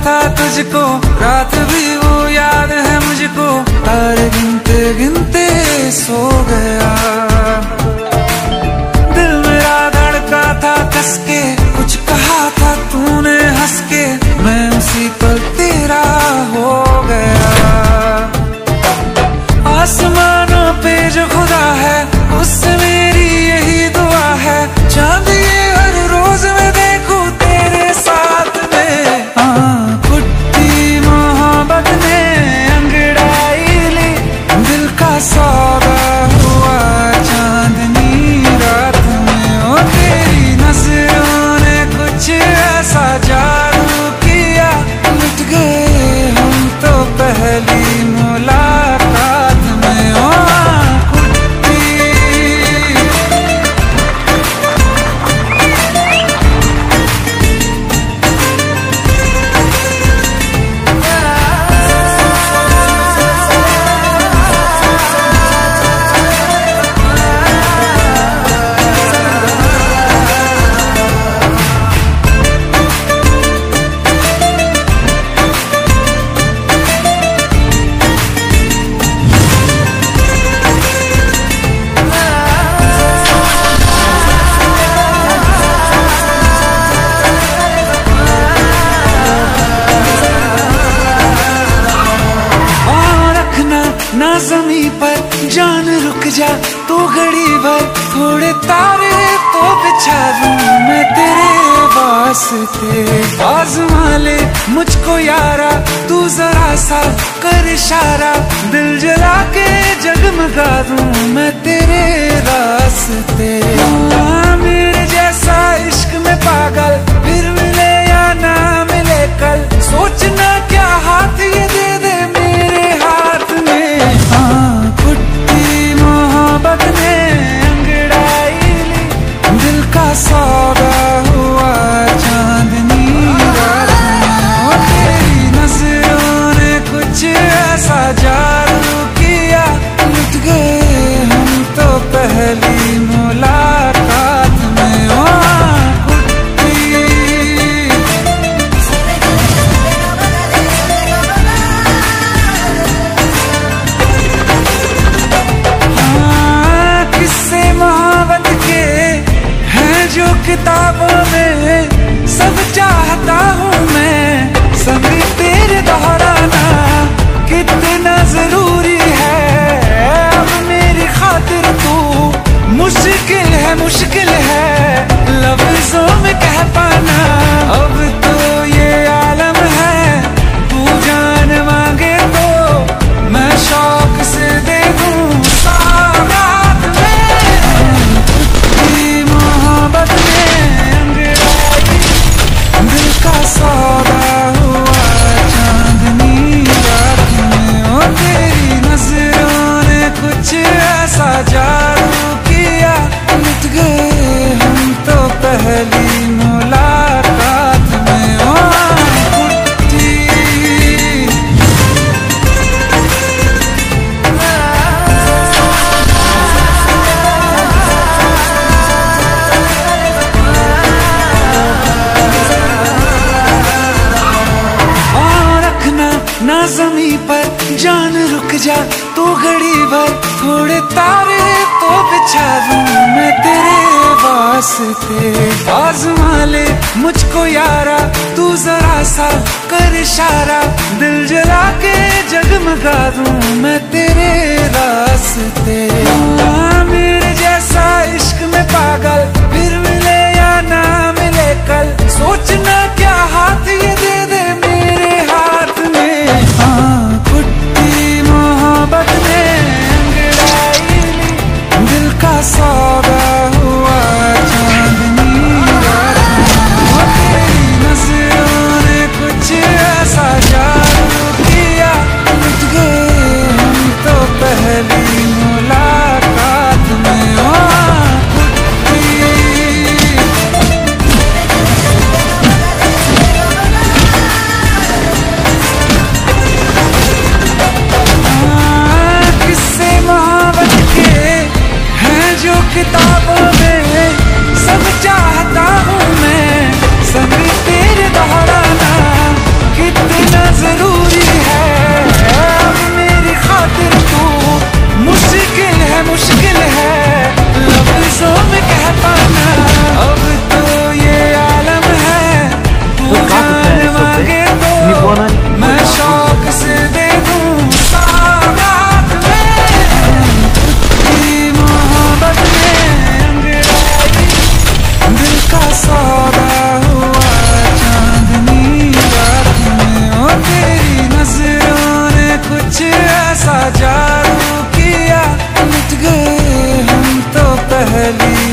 था तुझको, रात भी वो याद है मुझको, तारे गिनते गिनते सो गया। दिल मेरा धड़का था कस के, कुछ कहा था तूने हंस के, मैं उसी पल तेरा हो गया। आसमानों पे जो खुदा है उससे मेरी यही दुआ है, चांद ये हर रोज मैं देखूं तेरे साथ में। कुट्टी मोहब्बत ने अंगड़ाई ली, दिल का सौदा हुआ चांदनी रात में। ओ तेरी नजरों ने कुछ ऐसा जादू किया, लुट गए हम तो पहली मुलाकात में। ओ ना ज़मीं पर जान रुक जा तू घड़ी भर, थोड़े तारे तो बिछा दूं मैं तेरे वास्ते। आज़मा ले मुझको यारा तू जरा सा कर इशारा, दिल जला के जगमगा दूं मैं तेरे रास्ते। मेरे जैसा इश्क में पागल फिर मिले या ना मिले कल, सोचना क्या हाथ ये दे दे मेरे हाथ में। कुट्टी मोहब्बत ने अंगड़ाई ली, दिल का सौदा हुआ चांदनी रात में। तेरी नजरों ने कुछ ऐसा जादू किया, लुट गए हम तो पहली मुलाकात में। ओ किताबों में सब चाहता हूँ मैं, सभी तेरे दोहराना कितना जरूरी है। अब मेरी खातिर तू मुश्किल है लफ्जों में कह पाना। अब तो ये आलम है तू जान मांगे तो मैं शौक से दे दूँ सौगात में। मोहब्बत का सौदा हुआ चांदनी रात में। ओ तेरी नजरों ने कुछ ऐसा जादू किया, लुट गए हम तो पहली मुलाकात में। ओ ना ज़मीं पर जान रुक जा तू घड़ी भर, थोड़े तारे तो बिछा दूं मैं तेरे वास्ते। आज़मा ले मुझको यारा तू जरा सा कर इशारा, दिल जला के जगमगा दूं मैं तेरे रास्ते। मेरे जैसा इश्क में पागल फिर मिले या ना मिले कल, सोचना क्या हाथ ये दे दे मेरे हाथ में। कुट्टी मोहब्बत ने अंगड़ाई ली, दिल का सौदा हुआ चांदनी रात में। तेरी नजरों ने कुछ ऐसा जादू किया, लुट गए हम तो पहली मुलाकात में। कुट्टी कली।